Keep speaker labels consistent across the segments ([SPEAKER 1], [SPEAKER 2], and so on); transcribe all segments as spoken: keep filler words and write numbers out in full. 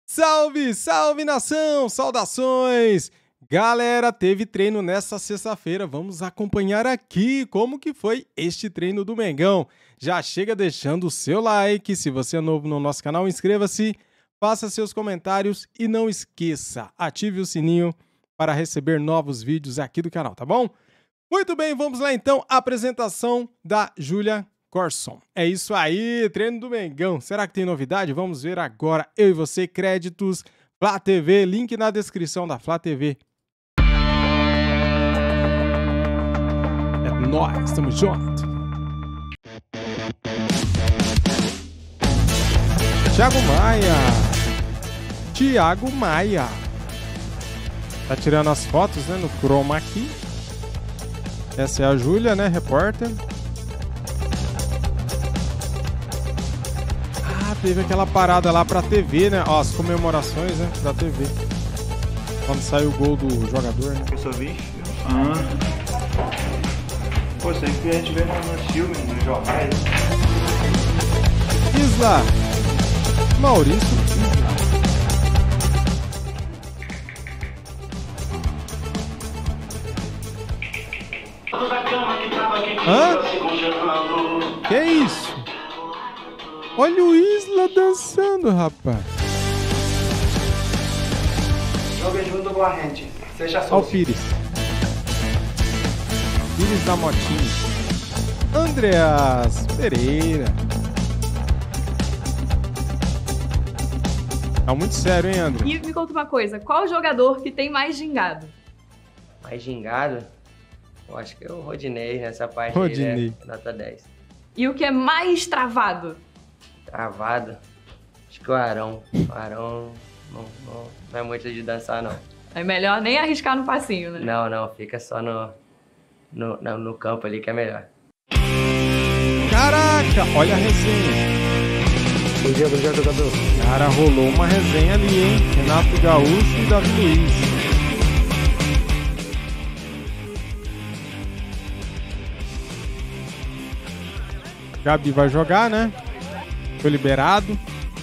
[SPEAKER 1] Salve, salve nação, saudações! Galera, teve treino nesta sexta-feira, vamos acompanhar aqui como que foi este treino do Mengão. Já chega deixando o seu like, se você é novo no nosso canal, inscreva-se, faça seus comentários e não esqueça, ative o sininho para receber novos vídeos aqui do canal, tá bom? Muito bem, vamos lá então, apresentação da Júlia Corson. É isso aí, treino do Mengão. Será que tem novidade? Vamos ver agora. Eu e você, créditos, Flá T V, link na descrição da Flá T V. É nóis, tamo junto. Thiago Maia. Thiago Maia. Tá tirando as fotos, né, no chroma aqui. Essa é a Júlia, né, repórter. Teve aquela parada lá pra T V, né? Ó, as comemorações, né? Pra T V. Quando saiu o gol do jogador, né?
[SPEAKER 2] Eu só vi. Ah. Pô, isso aí que a gente vê nos filmes, nos jornais.
[SPEAKER 1] Isla. Maurício Isla. Hã? Que isso? Olha o Isla dançando, rapaz.
[SPEAKER 3] Joga junto com a gente. Seja
[SPEAKER 1] Olha o
[SPEAKER 3] sócio.
[SPEAKER 1] Pires. Pires da motinha. Andreas Pereira. Tá muito sério, hein, André?
[SPEAKER 4] E me conta uma coisa, qual jogador que tem mais gingado?
[SPEAKER 5] Mais gingado? Eu acho que é o Rodinei nessa parte
[SPEAKER 1] Rodinei.
[SPEAKER 5] aí, né? Nota dez.
[SPEAKER 4] E o que é mais travado?
[SPEAKER 5] Travado. Acho que o Arão. O Arão não, não, não é muito de dançar, não.
[SPEAKER 4] É melhor nem arriscar no passinho, né?
[SPEAKER 5] Não, não. Fica só no, no, no, no campo ali que é melhor.
[SPEAKER 1] Caraca, olha a resenha.
[SPEAKER 2] Bom dia, bom dia, jogador.
[SPEAKER 1] Cara, rolou uma resenha ali, hein? Renato Gaúcho e Davi Luiz. Gabi vai jogar, né? Foi liberado.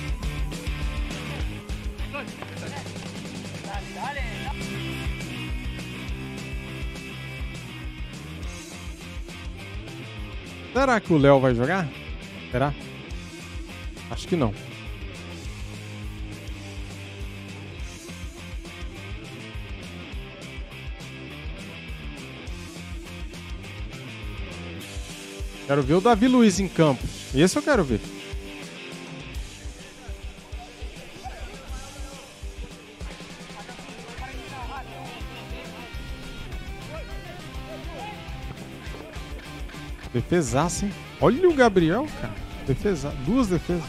[SPEAKER 1] Será que o Léo vai jogar? Será? Acho que não. Quero ver o Davi Luiz em campo. Esse eu quero ver. Defesaça, hein? Olha o Gabriel, cara. Defesa, duas defesas.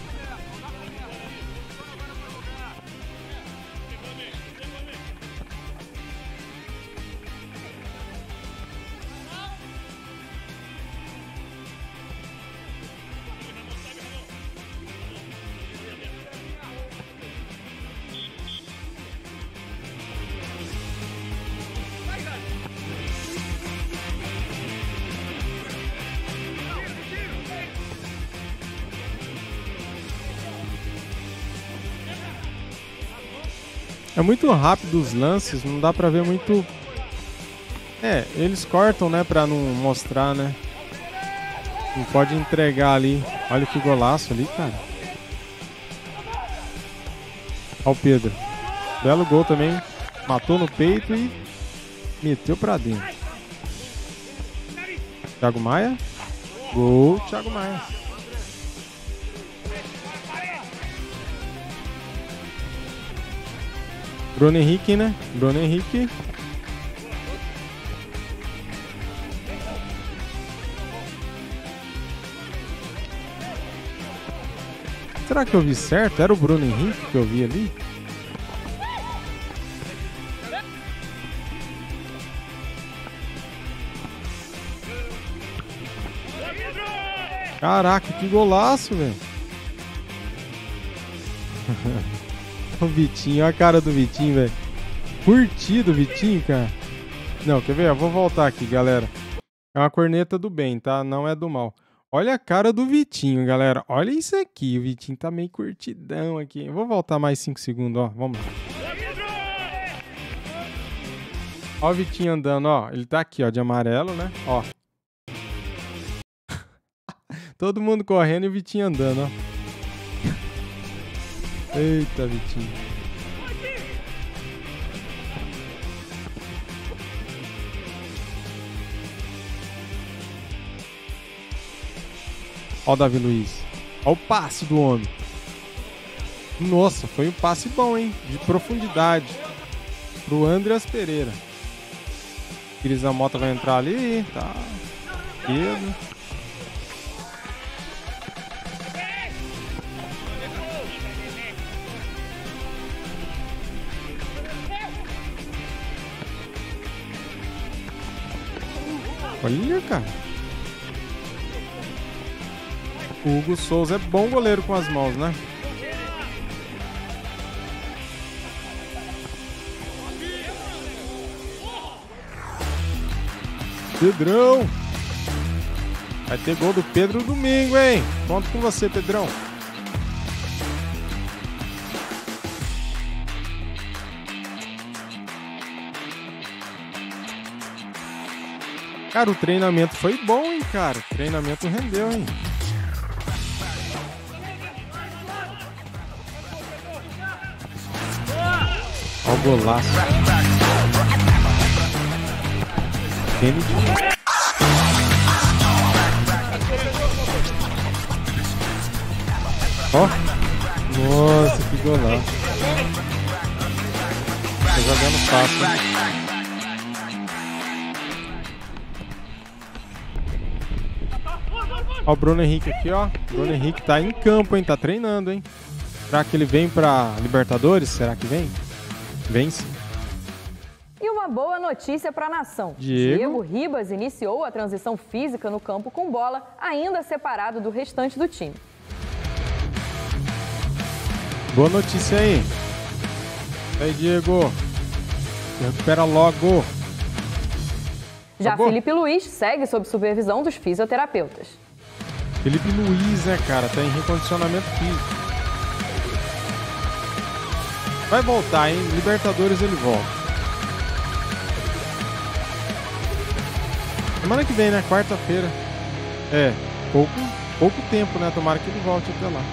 [SPEAKER 1] É muito rápido os lances, não dá pra ver muito... É, eles cortam, né, pra não mostrar, né? Não pode entregar ali. Olha que golaço ali, cara. Olha o Pedro. Belo gol também. Matou no peito e meteu pra dentro. Thiago Maia. Gol, Thiago Maia. Bruno Henrique, né? Bruno Henrique. Será que eu vi certo? Era o Bruno Henrique que eu vi ali? Caraca, que golaço, velho. O Vitinho, olha a cara do Vitinho, velho. Curtido o Vitinho, cara. Não, quer ver? Eu vou voltar aqui, galera. É uma corneta do bem, tá? Não é do mal. Olha a cara do Vitinho, galera. Olha isso aqui. O Vitinho tá meio curtidão aqui. Eu vou voltar mais cinco segundos, ó. Vamos lá. Ó o Vitinho andando, ó. Ele tá aqui, ó, de amarelo, né? Ó. Todo mundo correndo e o Vitinho andando, ó. Eita, Vitinho. Ó o Davi Luiz. Ó o passe do homem. Nossa, foi um passe bom, hein? De profundidade. Pro Andreas Pereira. Crisão Mota vai entrar ali. Tá. Pedro. Olha, cara. O Hugo Souza é bom goleiro com as mãos, né? Pedrão! Vai ter gol do Pedro domingo, hein? Conto com você, Pedrão. Cara, o treinamento foi bom, hein, cara? O treinamento rendeu, hein? Olha o golaço. Kennedy. Ó. Nossa, que golaço. Tá jogando fácil. Ó o Bruno Henrique aqui, ó. Bruno Henrique tá em campo, hein? Tá treinando, hein? Será que ele vem pra Libertadores? Será que vem? Vem sim.
[SPEAKER 6] E uma boa notícia para a nação.
[SPEAKER 1] Diego.
[SPEAKER 6] Diego Ribas iniciou a transição física no campo com bola, ainda separado do restante do time.
[SPEAKER 1] Boa notícia aí. E aí, Diego. Se recupera logo.
[SPEAKER 6] Já
[SPEAKER 1] Acabou?
[SPEAKER 6] Felipe Luiz segue sob supervisão dos fisioterapeutas.
[SPEAKER 1] Felipe Luiz, né, cara? Tá em recondicionamento físico. Vai voltar, hein? Libertadores ele volta. Semana que vem, né? Quarta-feira. É, pouco, pouco tempo, né? Tomara que ele volte até lá.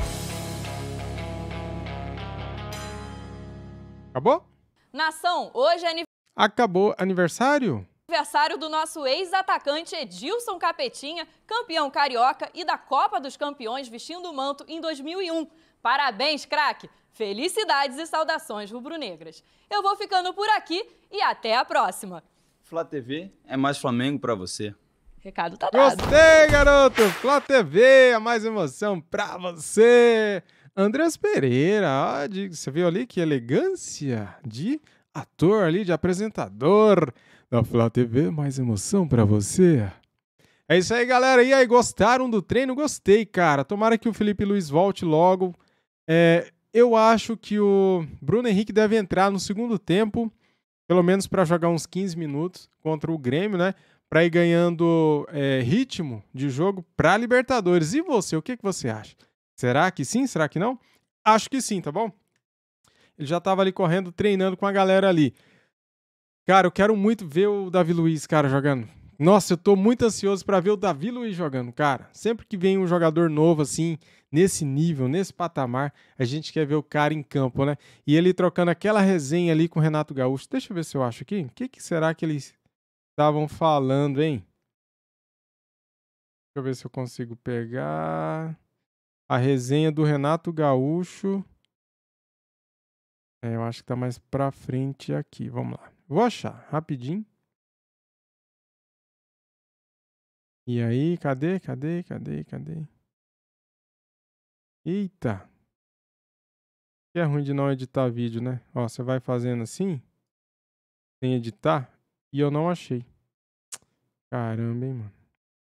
[SPEAKER 1] Acabou?
[SPEAKER 6] Nação, hoje é
[SPEAKER 1] Acabou aniversário?
[SPEAKER 6] aniversário do nosso ex-atacante Edilson Capetinha, campeão carioca e da Copa dos Campeões vestindo o manto em dois mil e um. Parabéns, craque! Felicidades e saudações rubro-negras. Eu vou ficando por aqui e até a próxima.
[SPEAKER 7] Flá T V é mais Flamengo pra você.
[SPEAKER 6] Recado tá dado.
[SPEAKER 1] Gostei, garoto! Flá T V, a mais emoção pra você! Andreas Pereira, ó, de, você viu ali que elegância de ator ali, de apresentador da Flá T V, mais emoção pra você. É isso aí, galera. E aí, gostaram do treino? Gostei, cara. Tomara que o Felipe Luiz volte logo. É, eu acho que o Bruno Henrique deve entrar no segundo tempo, pelo menos para jogar uns quinze minutos contra o Grêmio, né? Para ir ganhando é, ritmo de jogo para Libertadores. E você, o que, que você acha? Será que sim? Será que não? Acho que sim, tá bom? Ele já estava ali correndo, treinando com a galera ali. Cara, eu quero muito ver o Davi Luiz, cara, jogando. Nossa, eu tô muito ansioso para ver o Davi Luiz jogando, cara. Sempre que vem um jogador novo, assim, nesse nível, nesse patamar, a gente quer ver o cara em campo, né? E ele trocando aquela resenha ali com o Renato Gaúcho. Deixa eu ver se eu acho aqui. O que, que será que eles estavam falando, hein? Deixa eu ver se eu consigo pegar a resenha do Renato Gaúcho. É, eu acho que tá mais pra frente aqui. Vamos lá. Vou achar, rapidinho. E aí, cadê, cadê, cadê, cadê? Eita. Que é ruim de não editar vídeo, né? Ó, você vai fazendo assim, sem editar, e eu não achei. Caramba, hein, mano.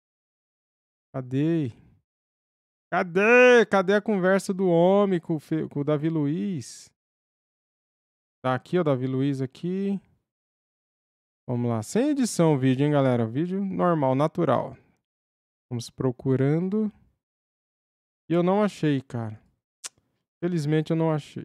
[SPEAKER 1] Cadê? Cadê? Cadê a conversa do homem com o, Fe... com o Davi Luiz? Tá aqui, ó, Davi Luiz aqui. Vamos lá. Sem edição o vídeo, hein, galera? Vídeo normal, natural. Vamos procurando. E eu não achei, cara. Felizmente eu não achei.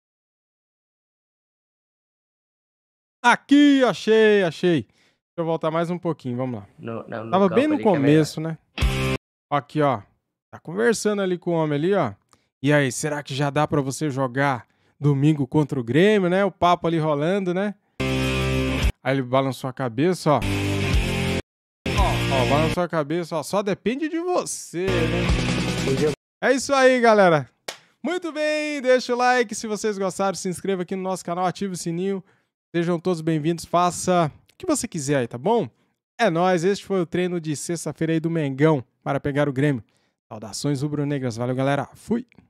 [SPEAKER 1] Aqui, achei, achei. Deixa eu voltar mais um pouquinho, vamos lá.
[SPEAKER 5] No, no, no
[SPEAKER 1] Tava bem
[SPEAKER 5] campo
[SPEAKER 1] no
[SPEAKER 5] ali que é
[SPEAKER 1] começo, né? Aqui, ó. Tá conversando ali com o homem ali, ó. E aí, será que já dá pra você jogar domingo contra o Grêmio, né? O papo ali rolando, né? Aí ele balançou a cabeça, ó. Ó, ó, balançou a cabeça, ó. Só depende de você, né? É isso aí, galera. Muito bem, deixa o like se vocês gostaram, se inscreva aqui no nosso canal, ative o sininho. Sejam todos bem-vindos, faça o que você quiser aí, tá bom? É nóis, este foi o treino de sexta-feira aí do Mengão para pegar o Grêmio. Saudações rubro-negras, valeu galera, fui!